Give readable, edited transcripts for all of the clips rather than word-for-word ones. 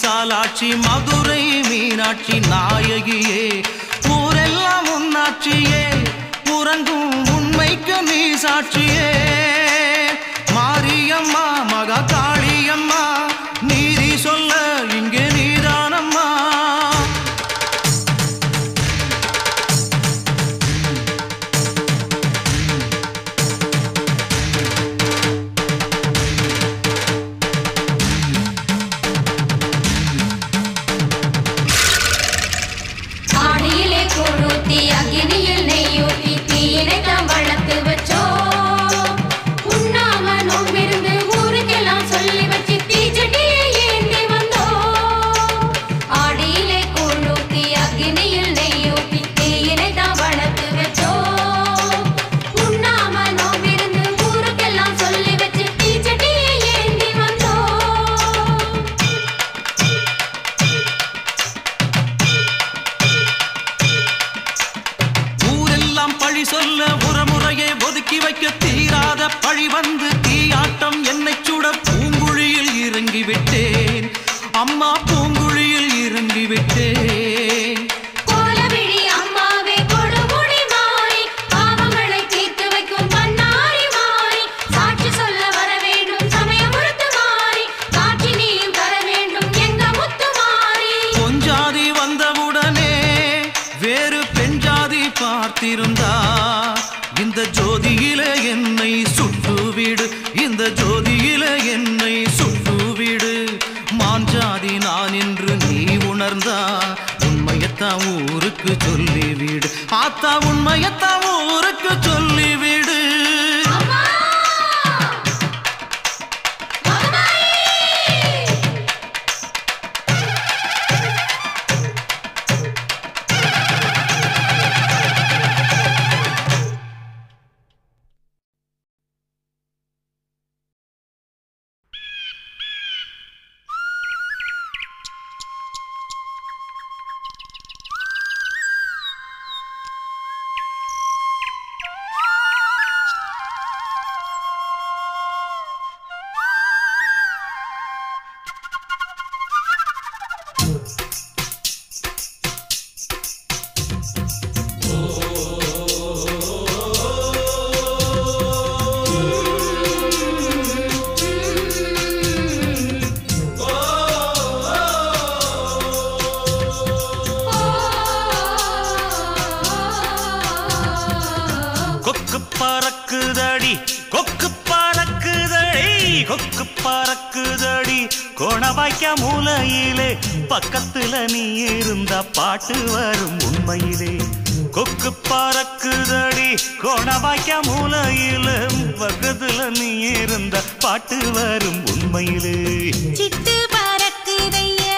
விசாலாட்சி மதுரை மீனாட்சி நாயகியே ஊரெல்லாம் உன்னாட்சியே உறங்கும் உண்மைக்கு நீ சாட்சியே மாரியம்மா மகா காளியம்மா நீதி சொல்ல இங்கே நீதானம்மா சொல்ல உறமுறையை ஒதுக்கி வைக்க தீராத பழி வந்து தீயாட்டம் என்னை சுட பூங்குழியில் இறங்கிவிட்டேன் அம்மா பூங்குழியில் இறங்கிவிட்டேன் பொஞ்சாதி வந்தவுடனே வேறு பெண்ஜாதி பார்த்திருந்தா இந்த ஜோதியிலே என்னை சுட்டுவிடு இந்த ஜோதியிலே என்னை சுட்டுவிடு மாஞ்சாதி நான் என்று நீ உணர்ந்தா உண்மையத்தான் ஊருக்கு சொல்லிவிடு ஆத்தா உண்மையத்தான் ஊருக்கு சொல்லிவிடு கொக்கு பறக்குதடி கோணவாய்க்க மூலையிலே பக்கத்துல நீ இருந்த பாட்டு வரும் உண்மையிலே கொக்கு பறக்குதடி கோணவாய்க்க மூலையிலே பக்கத்துல நீ இருந்த பாட்டு வரும் உண்மையிலே சிட்டு பறக்குதையா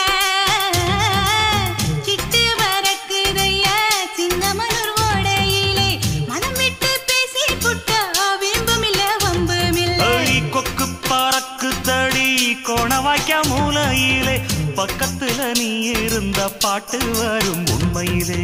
சிட்டு பறக்குதையா சின்னமனூர் ஓடையிலே மனம் விட்டு பேசி புட்டா விரும்புமில்ல வம்புமில்ல கொக்கு பறக்குதடி கோணவாய்க்க மூலையிலே பக்கத்துல நீ இருந்த பாட்டு வரும் உண்மையிலே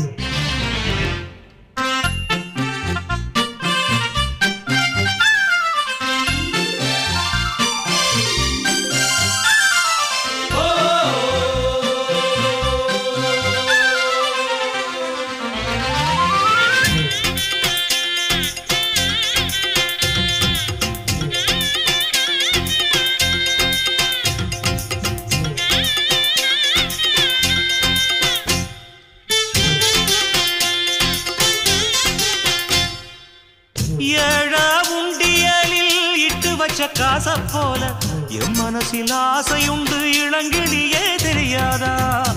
காச போல என் மனசில் ஆசையுண்டு இளங்கிளியே தெரியாதா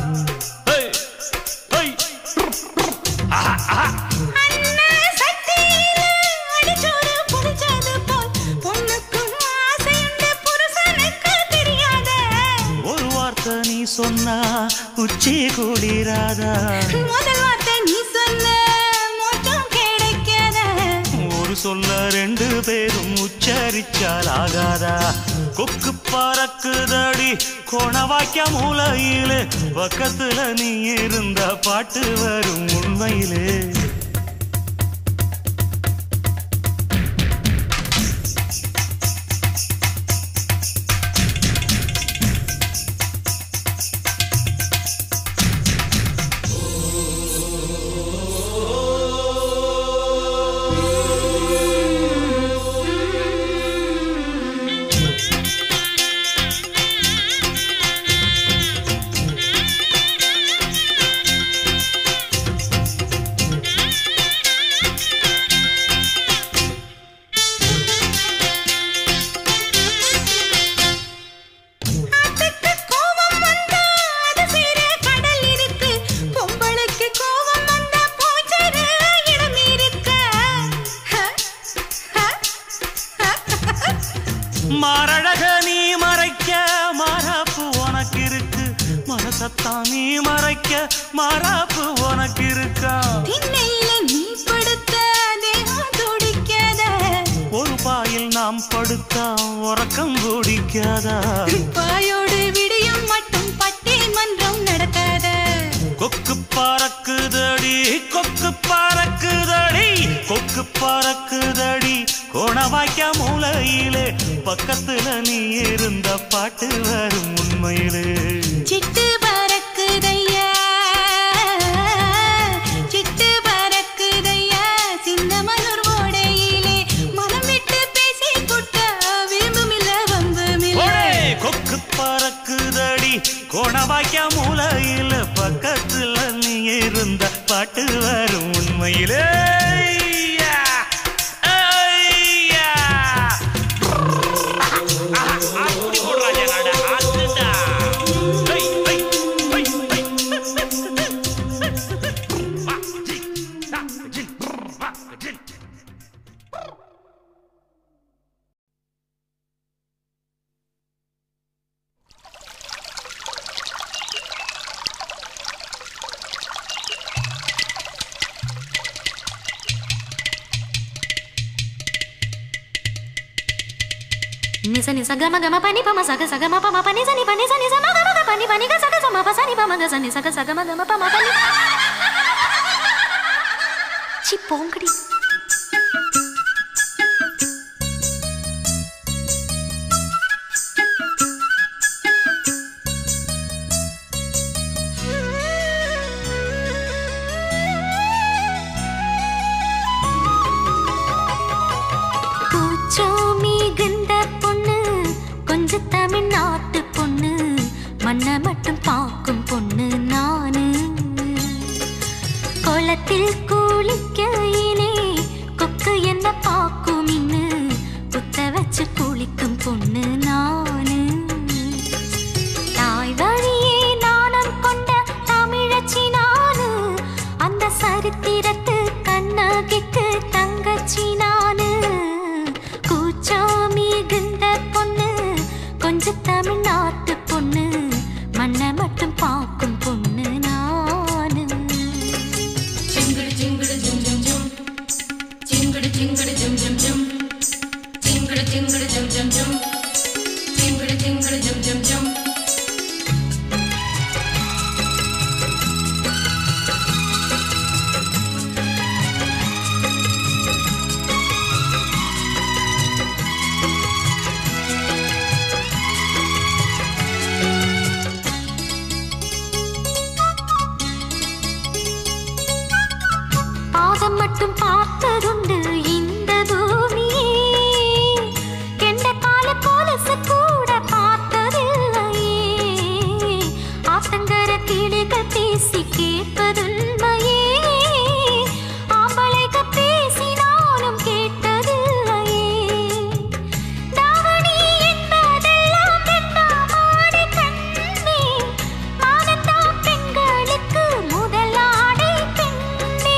ஒரு வார்த்தை நீ சொன்னா உச்சி கூடிராதா முதல் வார்த்தை நீ சொன்ன சொல்ல ரெண்டு பேரும் உச்சரிச்சால் ஆகாதா கொக்கு பறக்குதடி கோணவாய்க்க மூலையிலே பக்கத்துல நீ இருந்த பாட்டு வரும் உண்மையிலே மனசத்தான் நீ மறைக்க மாறாப்பு உனக்கு இருக்கா? திண்ணையில நீ படுத்த தேகம் துடிக்காத, ஒரு பாயில் நாம் படுத்தா உறக்கம் பிடிக்காதா? பாயோடு விடியும் மட்டும் பட்டிமன்றம் நடக்காத. கொக்கு பறக்குதடி கொக்கு பறக்குதடி கொக்கு பறக்குதடி கோணவாய்க்க மூலையிலே பக்கத்துல நீ இருந்த பாட்டு வரும் உண்மையிலே. சிட்டு பறக்குதையா சிட்டு பறக்குதையா சின்னமனூர் ஓடையிலே மனம் விட்டு பேசி புட்ட விரும்புமில்ல வம்புமில்ல. கொக்கு பறக்குதடி கோணவாய்க்க மூலையில பக்கத்துல நீ இருந்த பாட்டு வரும் உண்மையிலே. Nisa nisa gama gama pani pa ma sa ga ma pa ma pa nisa ni pa nisa nisa ma ga pa ni pa ni ga sa ma pa sa ni pa ma ga sa nisa ga sa ga ma pa ma pa ni. Chi pongdi. தமிழ்நாட்டு பொண்ணு மண்ண மட்டும் பார்க்கும் பொண்ணு நானு. குளத்தில் குளிக்கையிலே கொக்கு என்ன பார்க்கும் இன்னு குத்த வச்சு குளிக்கும் பொண்ணு நானு. தாய் வழியே நாணம் கொண்ட தமிழச்சி நானு. அந்த சரித்திரத்து கண்ணகிக்கு தங்கச்சி நானு. கூச்சாமி கிந்த பொண்ணு கொஞ்சம் தமிழ்நாட்டு பொண்ணு மண்ண மட்டும் பார்க்கும் பொண்ணு நானு. சிங்குடு சிங்குடு ஜும் ஜும் ஜும் சிங்குடு சிங்குடு ஜும் ஜும் ஜும் சிங்குடு சிங்குடு ஜும் ஜும் ஜும் சிங்குடு சிங்குடு ஜும் ஜும் ஜும். மட்டும் பார்த்ததுண்டு இந்த பூமியே, கெண்ட கால கொலுசு கூட பார்த்ததில்லையே. ஆத்தங்கர கிளிகள் பேசி கேட்பதுண்மையே, ஆம்பளைக பேசினாலும் கேட்டதில்லையே. தாவணி என்பதெல்லாம் பெண்ணாமாடி கண்ணே, மானத்தா பெண்களுக்கு முதலாடை பெண்ணே.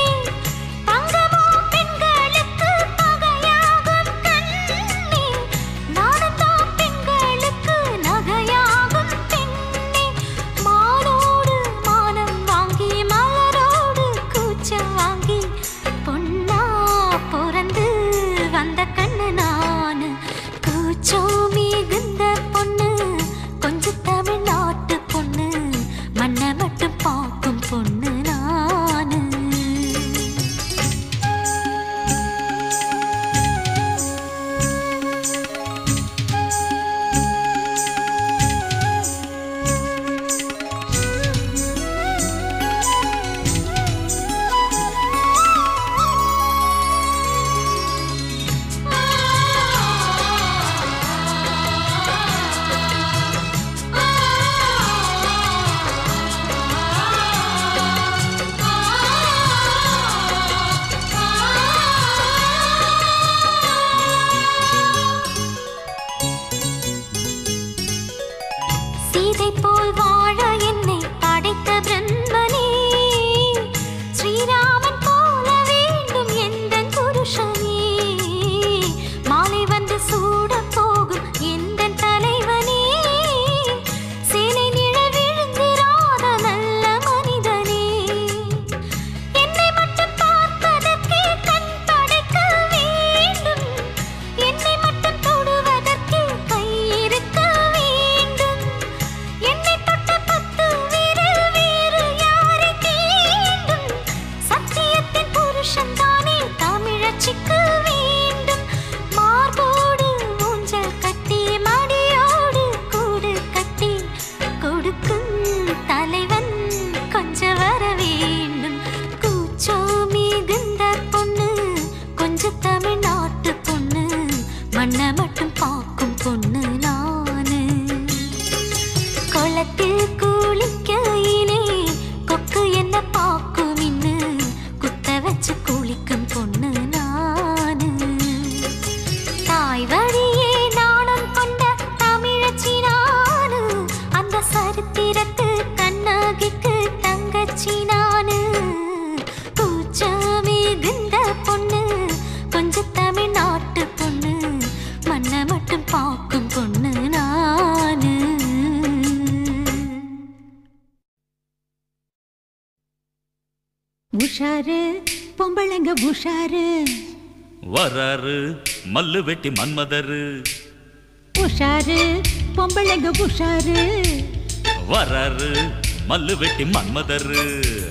உஷாரு பொம்பளைங்க உஷாரு வராரு மல்லு வெட்டி மன்மதரு உஷாரு பொம்பளைங்க உஷாரு வராரு மல்லு வெட்டி மன்மதரு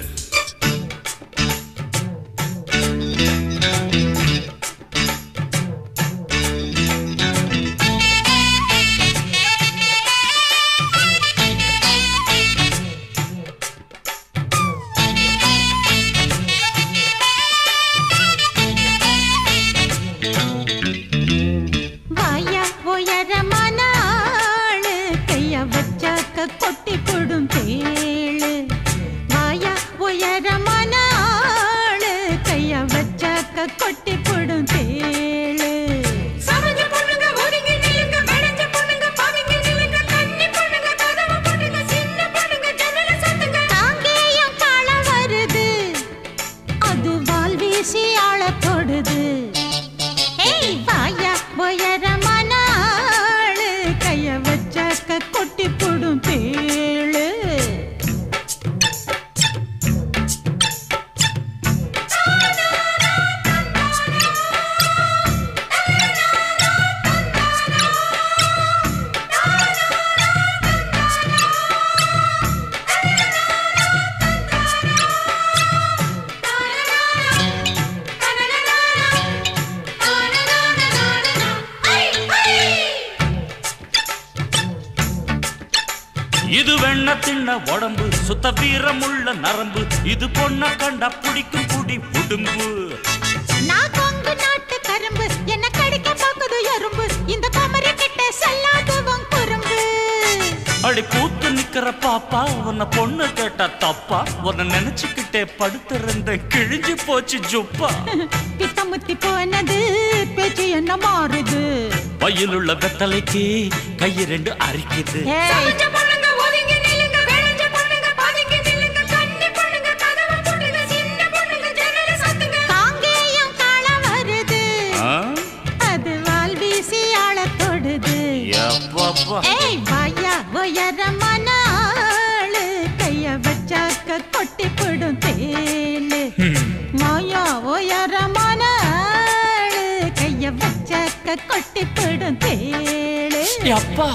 கொட்டி கொடும் தேளு வாயா உயரமான ஆளு கைய வச்சாக்க கொட்டி கொடும் தேளு சமஞ்ச பொண்ணுங்க ஒதுங்கி நில்லுங்க வெடஞ்ச பொண்ணுங்க பாவிங்க நில்லுங்க கன்னி பொண்ணுங்க கதவு பொண்ணுங்க சின்ன பொண்ணுங்க ஜன்னல சத்துங்க தாங்கேயும் கால வருது அது வால் வீசி ஆள தொடுது ஏய் வாயா உயரமான ஆளு கைய வச்சாக்க கொட்டி கொடும் தேளு இது வெண்ண தின்ன உடம்பு சுத்த வீரமுள்ள நரம்பு இது பொண்ண கண்டா பிடிக்கும் குடி உடும்பு நான் கொங்கு நாட்டு கரும்பு என்ன கடிக்க பாக்குது எறும்பு இந்த கமரி கிட்ட செல்லாதவன் குறும்பு அடி கூத்து நிக்கிற பாப்பா உன்னை பொண்ணு கேட்டா தப்பா உன்னை நினைச்சுக்கிட்டே படுத்திருந்த கிழிஞ்சு போச்சு ஜுப்பா பித்தமுத்தி போனது பேச்சு என்ன மாறுது வயலுள்ள வெத்தலைக்கு கை ரெண்டு அரிக்குது கைய வச்சாக்க கொட்டி போடும் தேளு மாயா உயரமான ஆளு கைய வச்சாக்க கொட்டி போடும் தேளு அப்பா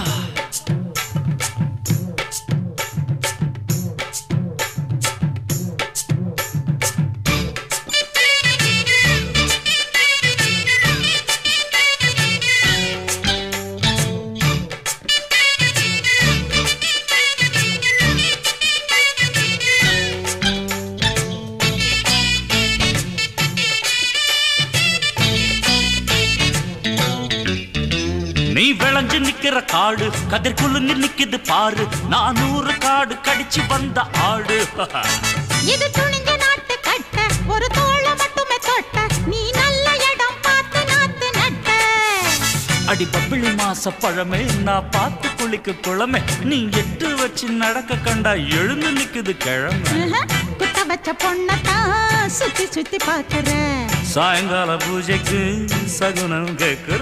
நீ விளைஞ்சு நிக்கிற காடு கதிர் குலுங்கி நிக்குது பாரு 400 காடு கடிச்சு வந்த ஆடு இது துணிஞ்ச நாட்டு கட்ட ஒரு தோள மட்டுமே தொட்ட நீ நல்ல இடம் பார்த்து நாத்து நட்ட அடி பப்பிளி மாச பழமே நான் பார்த்து குளிக்க குளமே நீ எட்டு வச்சு நடக்க கண்டா எழுந்து நிக்குது கிழமை குத்த வச்ச பொண்ணத்தான் சுத்தி சுத்தி பாக்குற சாயங்கால பூஜைக்கு சகுனம் கேக்குற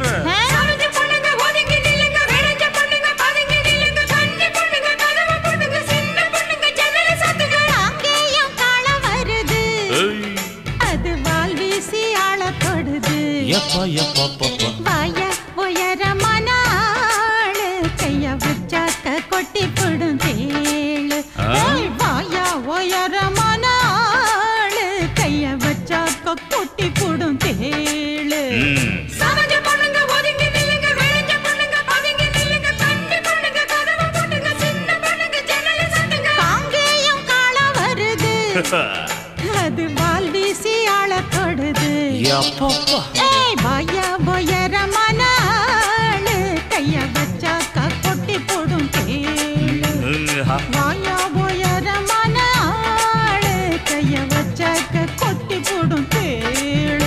வாயா உயரமான ஆளு கைய வச்சாக்க கொட்டி போடும் தேளு வாயா உயரமான ஆளு கைய வச்சாக்க கொட்டி போடும் தேளு சமஞ்ச பொண்ணுங்க ஒதுங்கி நில்லுங்க வெடஞ்ச பொண்ணுங்க பாவிங்க நில்லுங்க கன்னி பொண்ணுங்க கதவு பொண்ணுங்க சின்ன பொண்ணுங்க ஜன்னல சத்துங்க காங்கேயம் கால வருது அது வால் வீசி ஆள தொடுது வாயா உயரமான ஆளு கைய வச்சாக்க கொட்டி போடும் தேளு வாயா உயரமான ஆளு கைய வச்சாக்க கொட்டி போடும் தேளு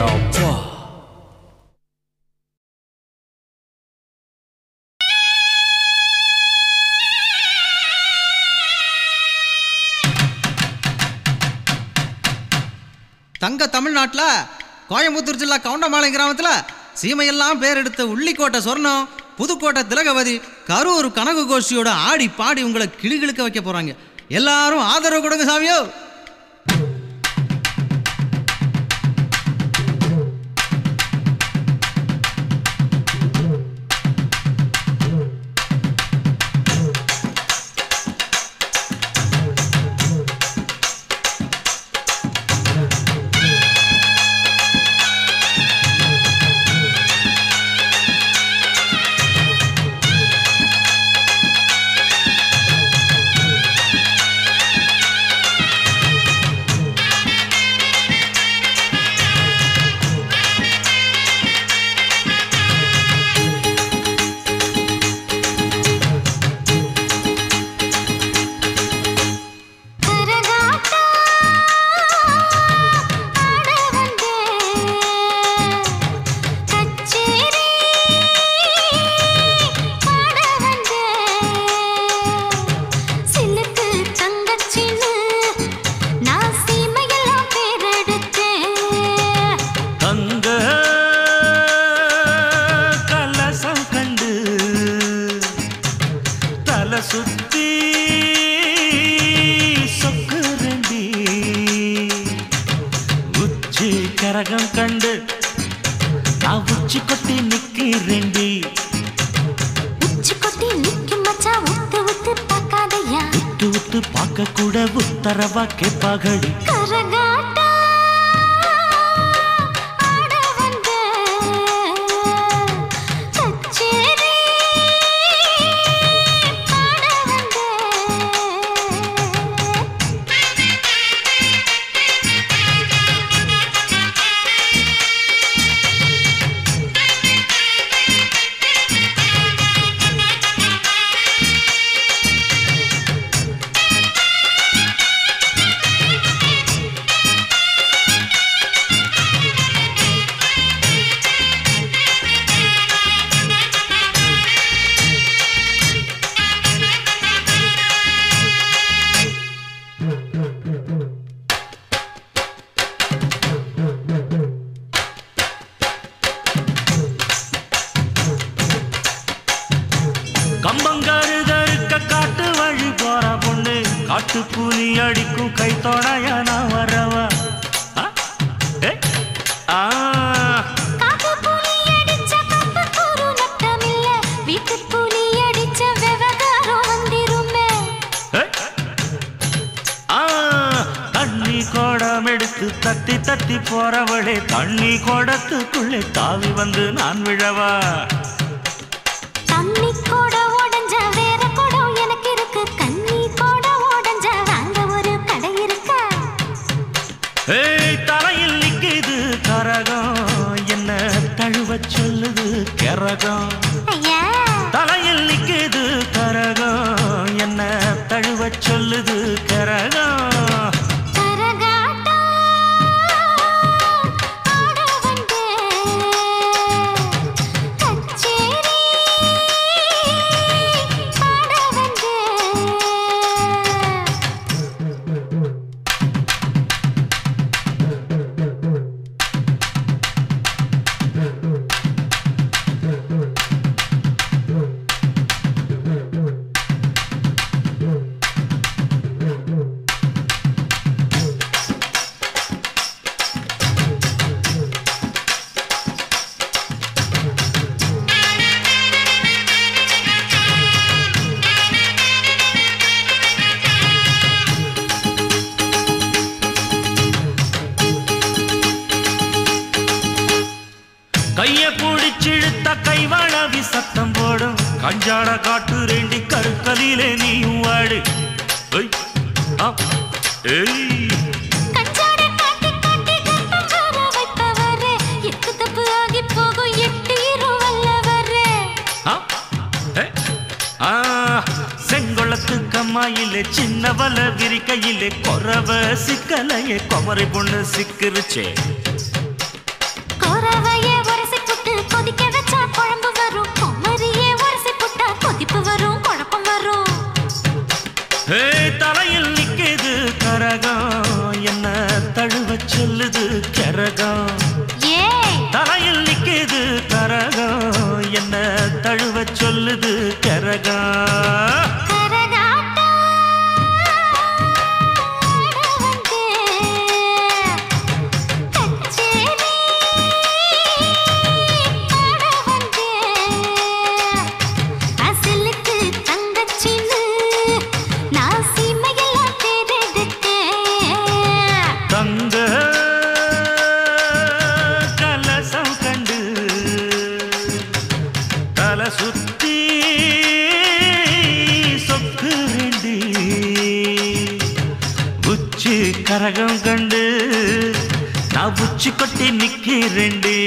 தங்க தமிழ்நாட்டில் கோயம்புத்தூர் ஜில்லா கவுண்டமாலை கிராமத்தில் சீமையெல்லாம் பேர் எடுத்த உள்ளிக்கோட்டை சொர்ணம் புதுக்கோட்டை திலகவதி கரூர் கனகு கோஷ்டியோட ஆடி பாடி உங்களை கிளிகிழுக்க வைக்க போகிறாங்க. எல்லாரும் ஆதரவு கொடுங்க சாமியோ. கரகம் கண்டு நான் உச்சி கொட்டி நிக்கிறேண்டி. உச்சி கொட்டி நிக்கும் மச்சான் உத்து உத்து பார்க்காதையா. உத்து உத்து பார்க்க கூட உத்தரவா கேட்பாகடி. கரகாட்டா ஆட வந்த கச்சேரி பாட வந்த. கம்பங்கருதருக்க காட்டு வழி போற பொண்ணு காட்டு கூலி அடிக்கும் கை தொடையா நான் வரவா. காட்டு புலி அடிச்ச கம்பு கூறு நட்டமில்ல. வீட்டு புலி அடிச்ச விவகாரம் வந்திருமே. தண்ணி கோடம் எடுத்து தத்தி தத்தி போறவளே தண்ணி கோடத்துக்குள்ளே தாவி வந்து நான் விழவா. தண்ணி கூட உடஞ்ச வேற குடம் எனக்கு இருக்கு. கண்ணி கூட உடஞ்ச வாங்க ஒரு கடை இருக்கா. தலையில் நிக்குது கரகம் என்ன தழுவ சொல்லுது கரகம். ஐயா தலையில் நிக்குது கரகம் என்ன தழுவ சொல்லுது கரகம். கரகாட்டா ஆட வந்த கச்சேரி பாட வந்த. கைய பிடிச்சிழுத்த கைவளவி சத்தம் போடும் கஞ்சாட காட்டு ரெண்டி கருக்கலிலே நீயும் வாடு. கஞ்சாட காட்டி காட்டி கற்பம் வர வைப்பவரே. எட்டு தப்பு ஆகி போகும் எட்டு இருவல்லவரே. செங்கொளத்து கம்மாயிலே சின்னவல விரிக்கையிலே கொரவ சிக்கலையே குமரை பொண்ணு சிக்கிருச்சே. கொரவையே உரசி புட்டு கொதிக்க வச்சா குழம்பு வரும். குமரியே உரசி புட்டா கொதிப்பு வரும் குழப்பம் வரும். தலையில் நிக்குது கரகம் என்ன தழுவ சொல்லுது கரகம். தலையில் நிக்குது கரகம் என்ன தழுவ சொல்லுது கரகம். கரகாட்டா ஆட வந்த கச்சேரி பாட வந்த. அசலுக்கு தங்கச்சின்னு நான் சீமையெல்லாம் தேர்ந்தெடுத்தேன். தங்க கலசம் கண்டு தலை சுத்தி சொக்கு ரெண்டி. உச்சி கரகம் கண்டு நான் உச்சி கொட்டி நிக்கிறேண்டி.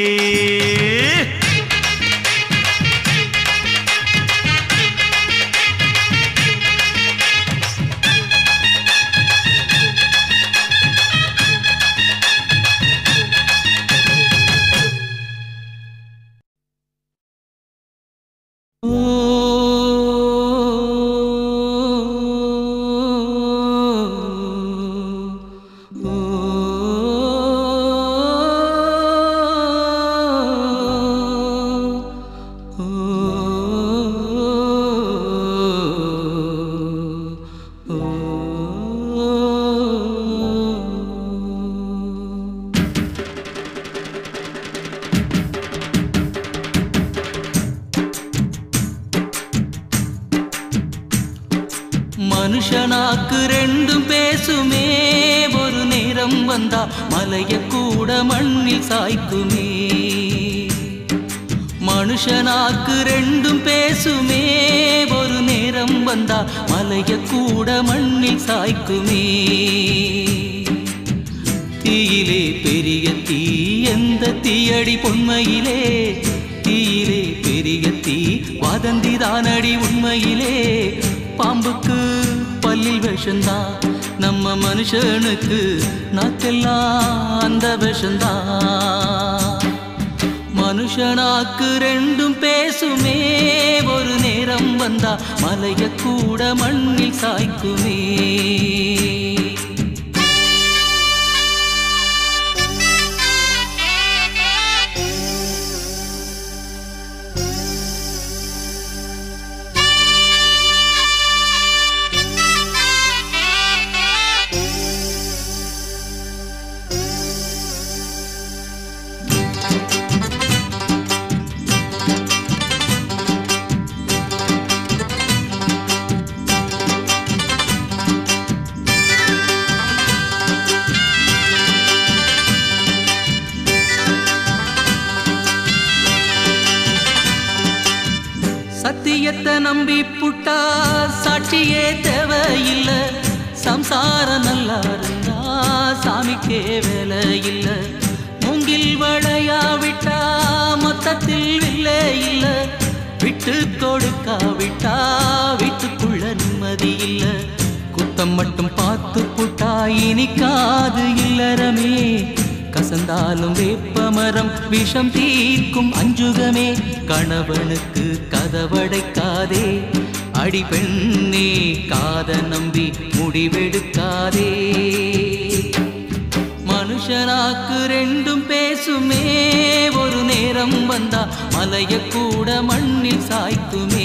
நாக்கு ரெண்டும் பேசுமே ஒரு நேரம் வந்தா மலைய கூட மண்ணில் சாய்க்குமே மனுஷனாக்கு ரெண்டும் பேசுமே ஒரு நேரம் வந்தா மலைய கூட மண்ணில் சாய்க்குமே தீயிலே பெரிய தீ எந்த தீயடி பொன்மையிலே தீயிலே பெரிய தீ வதந்திதானடி உண்மையிலே பாம்புக்கு பல்லில் விஷந்தா நம்ம மனுஷனுக்கு நாக்கெல்லாம் அந்த விஷந்தா மனுஷனாக்கு ரெண்டும் பேசுமே ஒரு நேரம் வந்தா மலைய கூட மண்ணில் சாய்க்குமே சத்தியத்தை நம்பி புட்டா சாட்சியே தேவையில்லை சம்சாரம் நல்லா இருந்தா சாமிக்கே வேலை இல்லை மூங்கில் வளையாவிட்டா மொத்தத்தில் இல்லை இல்லை விட்டு கொடுக்காவிட்டா வீட்டுக்குள்ள நிம்மதி இல்லை குத்தம் மட்டும் பார்த்து புட்டா இனிக்காது இல்லறமே கசந்தாலும் வேப்பமரம் விஷம் தீர்க்கும் அஞ்சுகமே கணவனுக்கு கதவடைக்காதே அடி பெண்ணே காத நம்பி முடிவெடுக்காதே மனுஷனாக்கு ரெண்டும் பேசுமே ஒரு நேரம் வந்தா மலைய கூட மண்ணில் சாய்க்குமே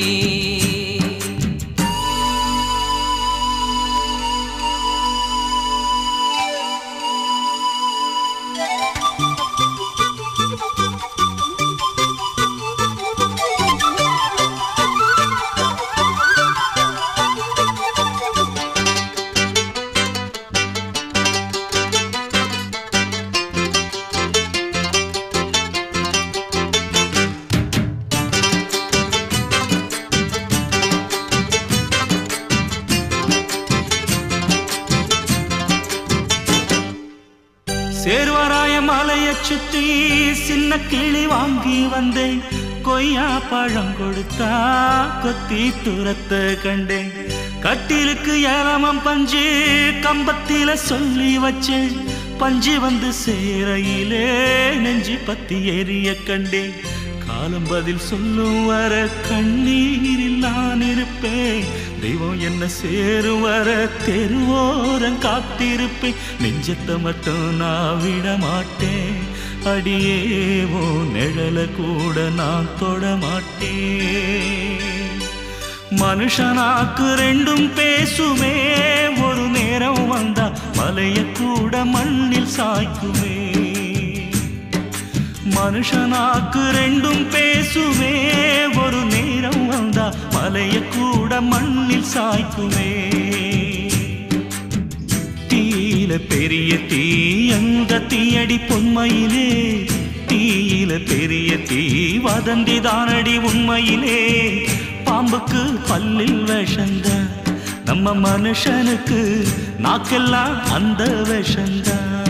சேர்வராய மலையை சுற்றி சின்ன கிளி வாங்கி வந்தேன் கொய்யா பழம் கொடுத்தா கொத்தி துரத்த கண்டேன் கட்டிலுக்கு ஏலமம் பஞ்சு கம்பத்தில சொல்லி வச்சேன் பஞ்சு வந்து சேரையிலே நெஞ்சு பத்தி எரிய கண்டேன் காலம் பதில் சொல்லும் வர கண்ணீரில் நான் இருப்பேன் தெய்வம் என்ன சேரும் வர தெருவோரம் காத்திருப்பேன் நெஞ்சத்தை மட்டும் நான் விட மாட்டேன் அடியேவோ நிழல கூட நான் தொட மாட்டேன் மனுஷனாக்கு ரெண்டும் பேசுமே ஒரு நேரம் வந்தா மலைய கூட மண்ணில் சாய்க்குமே மனுஷனாக்கு ரெண்டும் பேசுமே ஒரு நேரம் வந்தா மலைய கூட மண்ணில் சாய்க்குமே தீயில பெரிய தீ எந்த தீயடி பொன்மையிலே தீயில பெரிய தீ வதந்திதானடி உண்மையிலே பாம்புக்கு பல்லில் விஷந்தா நம்ம மனுஷனுக்கு நாக்கெல்லாம் அந்த விஷந்தா